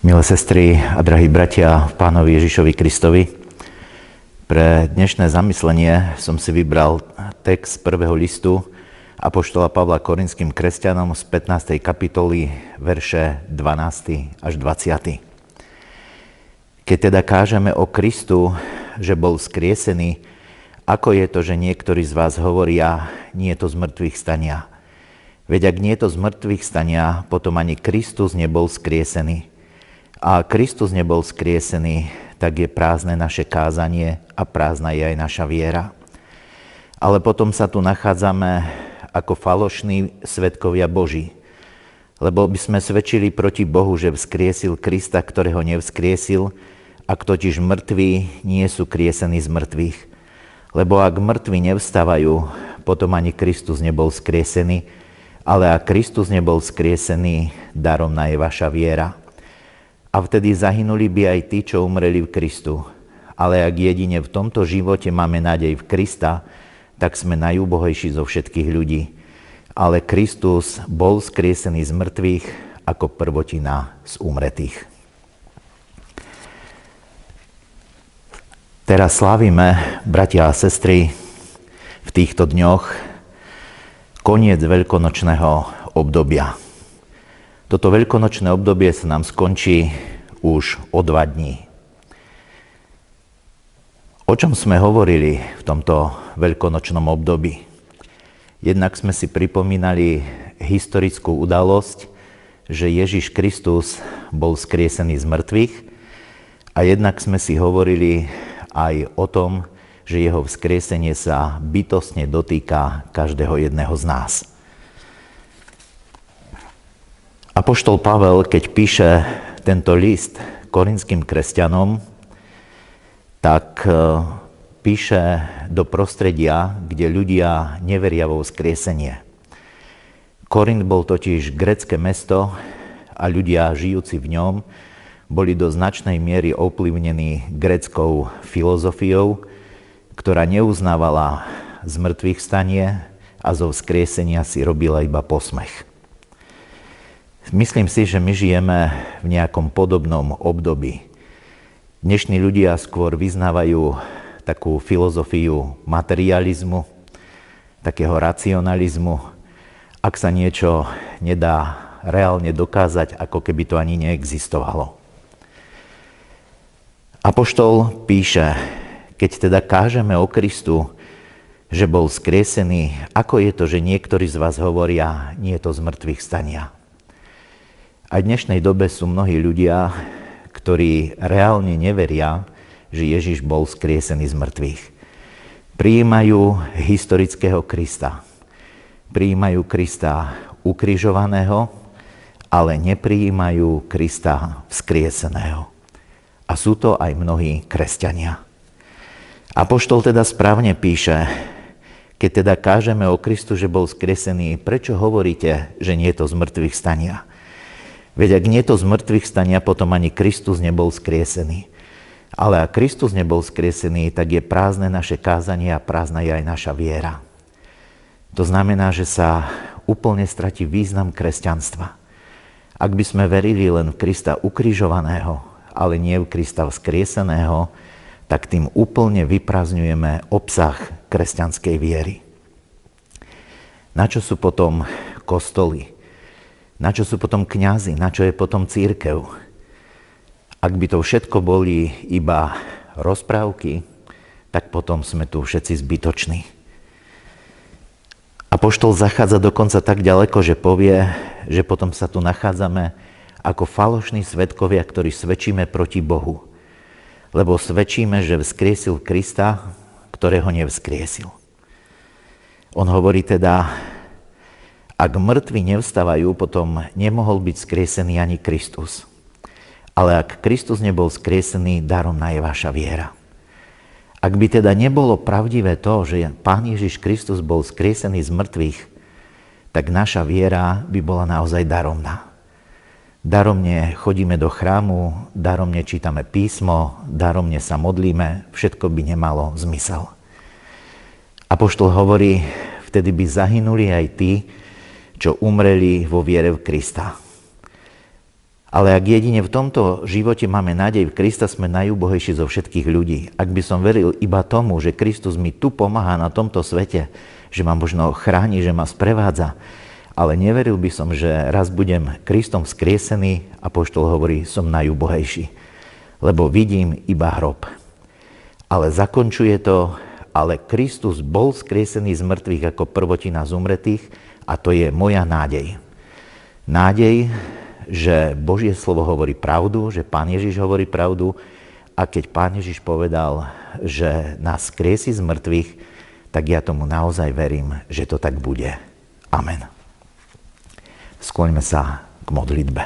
Milé sestry a drahí bratia v Pánovi Ježišovi Kristovi, pre dnešné zamyslenie som si vybral text prvého listu apoštola Pavla Korinským kresťanom z 15. kapitoly, verše 12. až 20. Keď teda kážeme o Kristu, že bol vzkriesený, ako je to, že niektorí z vás hovoria, nie je to z mŕtvych stania. Veď ak nie je to z mŕtvych stania, potom ani Kristus nebol vzkriesený. A Kristus nebol vzkriesený, tak je prázdne naše kázanie a prázdna je aj naša viera. Ale potom sa tu nachádzame ako falošní svedkovia Boží, lebo by sme svedčili proti Bohu, že vzkriesil Krista, ktorého nevzkriesil, ak totiž mŕtvi nie sú kriesení z mŕtvych. Lebo ak mŕtvi nevstávajú, potom ani Kristus nebol vzkriesený, ale ak Kristus nebol vzkriesený, daromná je vaša viera. A vtedy zahynuli by aj tí, čo umreli v Kristu. Ale ak jedine v tomto živote máme nádej v Krista, tak sme najúbohejší zo všetkých ľudí. Ale Kristus bol vzkriesený z mŕtvych ako prvotina z úmretých. Teraz slávime, bratia a sestry, v týchto dňoch koniec veľkonočného obdobia. Toto veľkonočné obdobie sa nám skončí už o 2 dní. O čom sme hovorili v tomto veľkonočnom období? Jednak sme si pripomínali historickú udalosť, že Ježiš Kristus bol vzkriesený z mŕtvych, a jednak sme si hovorili aj o tom, že jeho vzkriesenie sa bytostne dotýka každého jedného z nás. Apoštol Pavel, keď píše tento list korinským kresťanom, tak píše do prostredia, kde ľudia neveria vo vzkriesenie. Korint bol totiž grécke mesto a ľudia žijúci v ňom boli do značnej miery ovplyvnení gréckou filozofiou, ktorá neuznávala zmŕtvych stanie a zo vzkriesenia si robila iba posmech. Myslím si, že my žijeme v nejakom podobnom období. Dnešní ľudia skôr vyznávajú takú filozofiu materializmu, takého racionalizmu. Ak sa niečo nedá reálne dokázať, ako keby to ani neexistovalo. Apoštol píše, keď teda kážeme o Kristu, že bol vzkriesený, ako je to, že niektorí z vás hovoria, nie je to z mŕtvych stania. A v dnešnej dobe sú mnohí ľudia, ktorí reálne neveria, že Ježiš bol vzkriesený z mŕtvych. Prijímajú historického Krista. Prijímajú Krista ukrižovaného, ale neprijímajú Krista vzkrieseného. A sú to aj mnohí kresťania. Apoštol teda správne píše, keď teda kážeme o Kristu, že bol vzkriesený, prečo hovoríte, že nie je to z mŕtvych stania? Veď ak nie je to z mŕtvych stania, potom ani Kristus nebol vzkriesený. Ale ak Kristus nebol vzkriesený, tak je prázdne naše kázanie a prázdna je aj naša viera. To znamená, že sa úplne stratí význam kresťanstva. Ak by sme verili len v Krista ukrižovaného, ale nie v Krista vzkrieseného, tak tým úplne vyprázdňujeme obsah kresťanskej viery. Na čo sú potom kostoly? Na čo sú potom kňazi? Na čo je potom cirkev? Ak by to všetko boli iba rozprávky, tak potom sme tu všetci zbytoční. Apoštol zachádza dokonca tak ďaleko, že povie, že potom sa tu nachádzame ako falošní svedkovia, ktorí svedčíme proti Bohu. Lebo svedčíme, že vzkriesil Krista, ktorého nevzkriesil. On hovorí teda, ak mŕtvi nevstávajú, potom nemohol byť vzkriesený ani Kristus. Ale ak Kristus nebol vzkriesený, daromná je vaša viera. Ak by teda nebolo pravdivé to, že Pán Ježiš Kristus bol vzkriesený z mŕtvych, tak naša viera by bola naozaj daromná. Daromne chodíme do chrámu, daromne čítame písmo, daromne sa modlíme, všetko by nemalo zmysel. Apoštol hovorí, vtedy by zahynuli aj tí, čo umreli vo viere v Krista. Ale ak jedine v tomto živote máme nádej v Krista, sme najúbohejší zo všetkých ľudí. Ak by som veril iba tomu, že Kristus mi tu pomáha na tomto svete, že ma možno chráni, že ma sprevádza, ale neveril by som, že raz budem Kristom vzkriesený, apoštol hovorí, som najúbohejší, lebo vidím iba hrob. Ale zakončuje to, ale Kristus bol vzkriesený z mŕtvych ako prvotina z umretých a to je moja nádej. Nádej, že Božie slovo hovorí pravdu, že Pán Ježiš hovorí pravdu a keď Pán Ježiš povedal, že nás skriesi z mŕtvych, tak ja tomu naozaj verím, že to tak bude. Amen. Skloňme sa k modlitbe.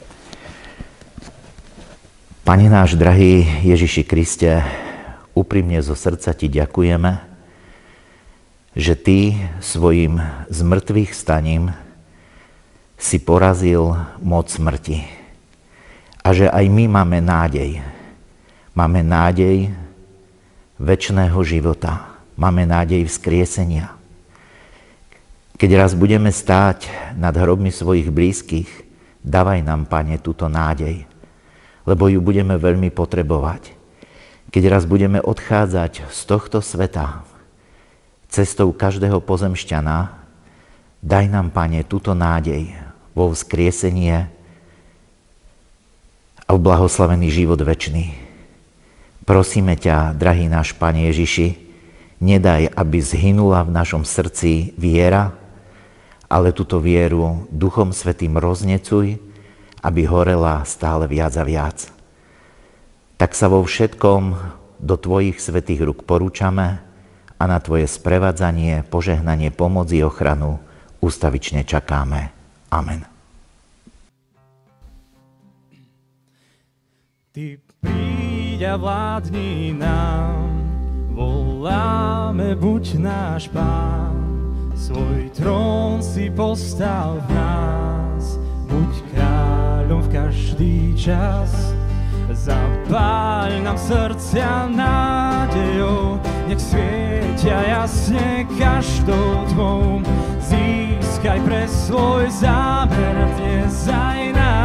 Pane náš, drahý Ježiši Kriste, úprimne zo srdca Ti ďakujeme, že Ty svojim zmrtvých staním si porazil moc smrti. A že aj my máme nádej. Máme nádej večného života. Máme nádej vzkriesenia. Keď raz budeme stáť nad hrobmi svojich blízkych, dávaj nám, Pane, túto nádej, lebo ju budeme veľmi potrebovať. Keď raz budeme odchádzať z tohto sveta cestou každého pozemšťana, daj nám, Pane, túto nádej vo vzkriesenie a v blahoslavený život večný. Prosíme ťa, drahý náš Pane Ježiši, nedaj, aby zhynula v našom srdci viera, ale túto vieru Duchom Svätým roznecuj, aby horela stále viac a viac. Tak sa vo všetkom do Tvojich svätých rúk porúčame a na Tvoje sprevádzanie, požehnanie, pomoc i ochranu ústavične čakáme. Amen. Ty príď a vládni nám, voláme, buď náš Pán. Svoj trón si postav v nás, buď kráľom v každý čas. Zapáľ nám srdcia nádejou, nech svietia jasne každou tvou. Získaj pre svoj zámer dnes aj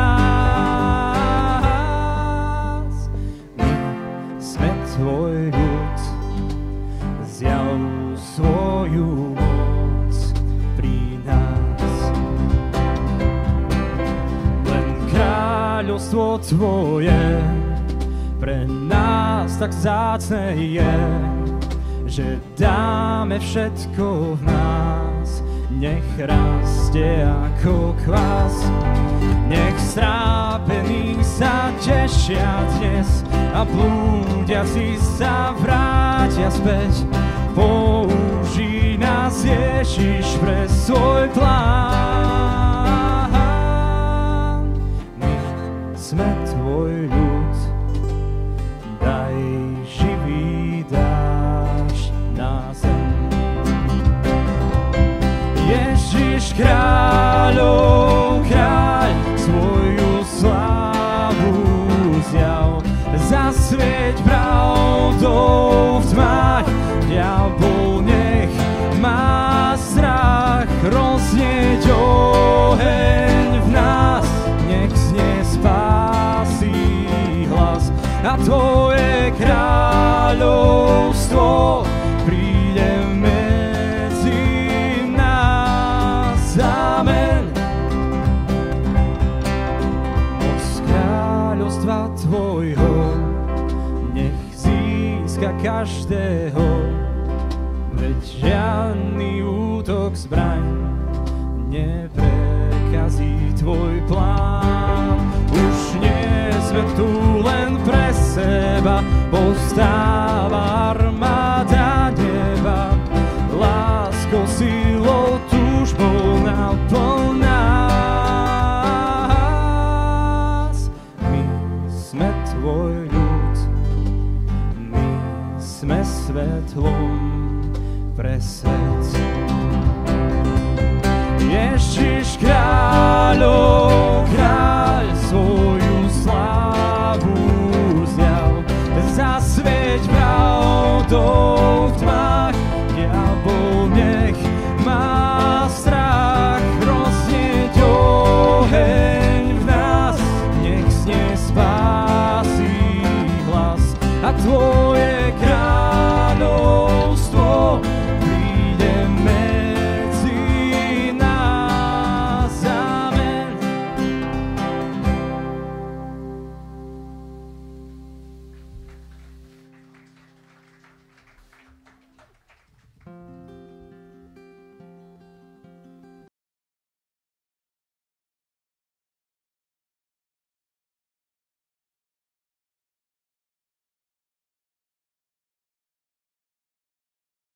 nás. My sme tvoj ľud, zjav svoju moc pri nás. Len kráľovstvo tvoje pre nás tak vzácne je, že dáme všetko v nás. Nech rastie ako kvás, nech strápení sa tešia dnes a blúdiaci sa vrátia späť. Použij nás, Ježiš, pre svoj plán. My sme tvoj ľud, daj živý dážď na zem. Ježiš kráľov kráľ, svoju slávu zjav. Zasvieť pravdou v tmách, diabol nech má strach. Roznieť oheň v nás, nech znie spásy hlas. A tvoje kráľovstvo príde medzi nás. Amen. Moc kráľovstva tvojho nech získa každého, veď žiadny útok zbraň neprekazí tvoj plán. Už nie sme tu len pre seba, povstáva armáda neba. Láskou, silou, túžbou naplň nás. My sme tvoj ľud, my sme svetlom pre svet. Ježiš kráľov